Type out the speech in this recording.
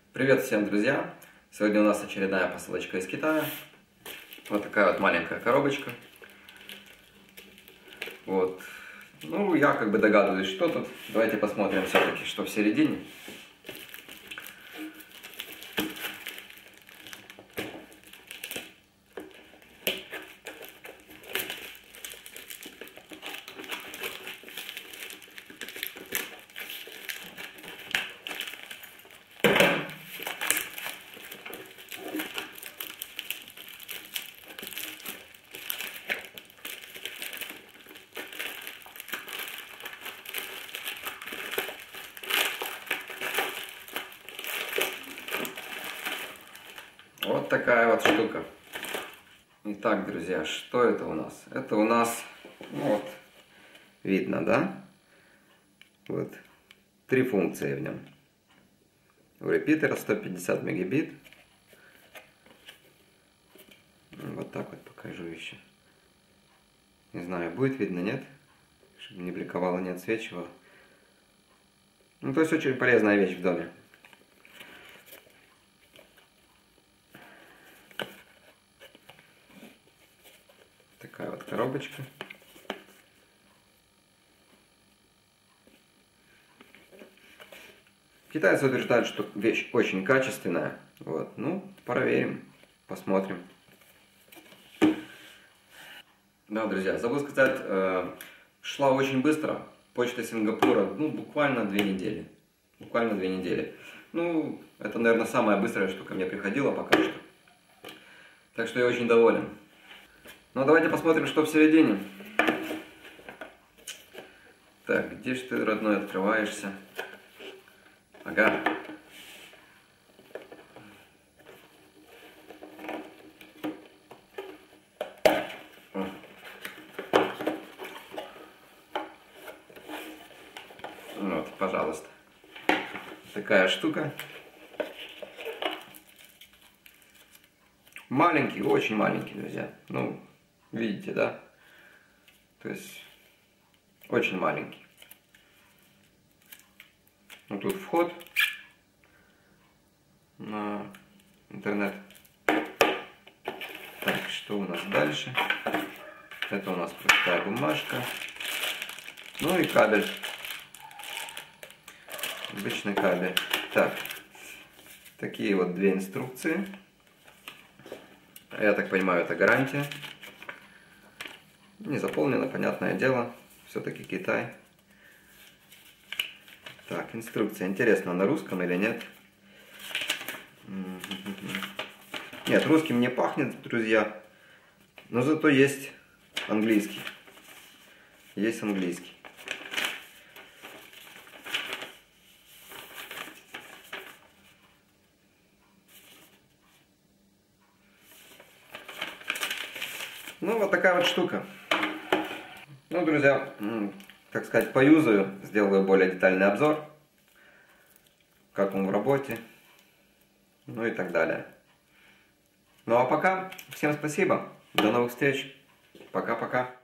Привет всем, друзья! Сегодня у нас очередная посылочка из Китая. Вот такая вот маленькая коробочка. Вот. Ну, я как бы догадываюсь, что тут. Давайте посмотрим все-таки, что в середине. Вот такая вот штука. Итак, друзья, что это у нас? Это у нас, ну вот, видно, да? Вот, 3 функции в нем. У репитера 150 мегабит. Вот так вот покажу еще. Не знаю, будет видно, нет? Чтобы не бликовало, не отсвечивало. Ну, то есть очень полезная вещь в доме. Такая вот коробочка. Китайцы утверждают, что вещь очень качественная. Вот, ну, проверим, посмотрим. Да, друзья, забыл сказать, шла очень быстро. Почта Сингапура, ну, буквально 2 недели. Буквально 2 недели. Ну, это, наверное, самая быстрая, что ко мне приходила пока что. Так что я очень доволен. Ну, давайте посмотрим, что в середине. Так, где же ты, родной, открываешься? Ага. Вот, пожалуйста. Такая штука. Маленький, очень маленький, друзья. Ну, видите, да? То есть, очень маленький. Ну, тут вход на интернет. Так, что у нас дальше? Это у нас простая бумажка. Ну и кабель. Обычный кабель. Так, такие вот 2 инструкции. Я так понимаю, это гарантия. Не заполнено, понятное дело. Все-таки Китай. Так, инструкция. Интересно, на русском или нет? Нет, русским не пахнет, друзья. Но зато есть английский. Есть английский. Ну, вот такая вот штука. Ну, друзья, так сказать, поюзаю, сделаю более детальный обзор, как он в работе, ну и так далее. Ну, а пока, всем спасибо, до новых встреч, пока-пока.